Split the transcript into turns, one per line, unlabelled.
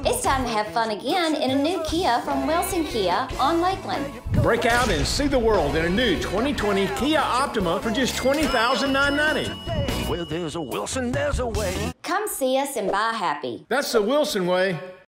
It's time to have fun again in a new Kia from Wilson Kia on Lakeland.
Break out and see the world in a new 2020 Kia Optima for just $20,990.
Where there's a Wilson, there's a way.
Come see us and buy happy.
That's the Wilson way.